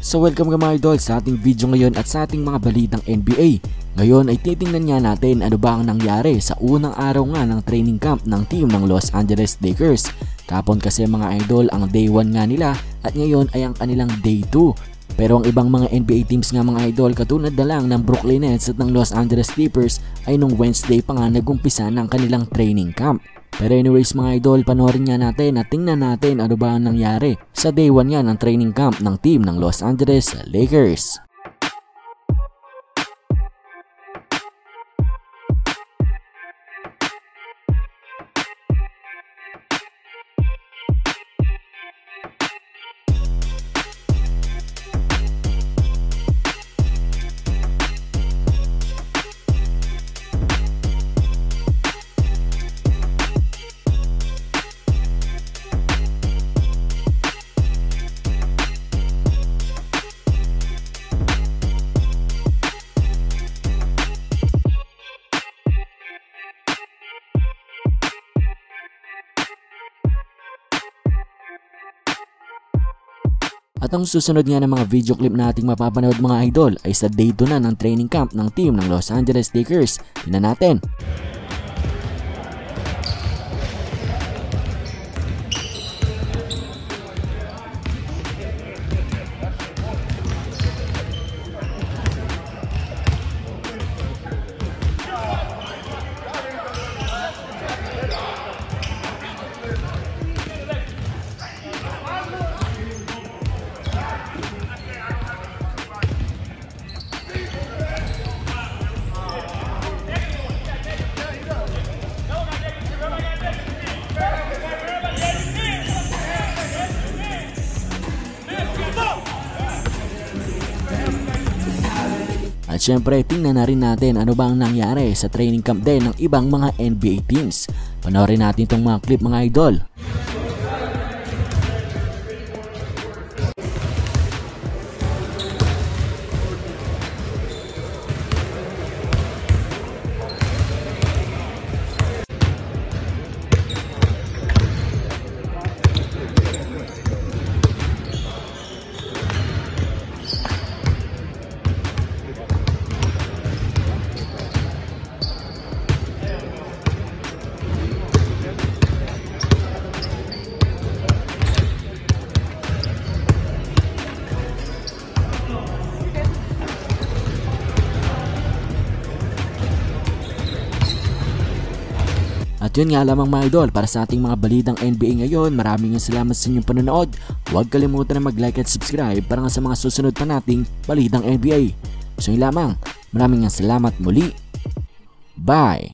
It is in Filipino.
So welcome mga idol sa ating video ngayon at sa ating mga balitang NBA. Ngayon ay titingnan nga natin ano ba ang nangyari sa unang araw nga ng training camp ng team ng Los Angeles Lakers. Kapon kasi mga idol ang day 1 nga nila at ngayon ay ang kanilang day 2. Pero ang ibang mga NBA teams nga mga idol katulad na lang ng Brooklyn Nets at ng Los Angeles Clippers ay nung Wednesday pa nga nagumpisa ng kanilang training camp. Pero anyways mga idol, panoorin nga natin at tingnan natin ano ba ang nangyari sa day 1 nga ng training camp ng team ng Los Angeles Lakers. At ang susunod nga ng mga video clip nating mapapanood mga idol ay sa day 2 na ng training camp ng team ng Los Angeles Lakers. Tingnan natin. At syempre tingnan na rin natin ano ba ang nangyari sa training camp din ng ibang mga NBA teams. Panoorin natin itong mga clip mga idol. At yun nga lamang mga idol para sa ating mga balitang NBA ngayon. Maraming salamat sa inyong panonood. Huwag kalimutan na mag-like at subscribe para nga sa mga susunod pa nating balitang NBA. So yun lamang. Maraming salamat muli. Bye!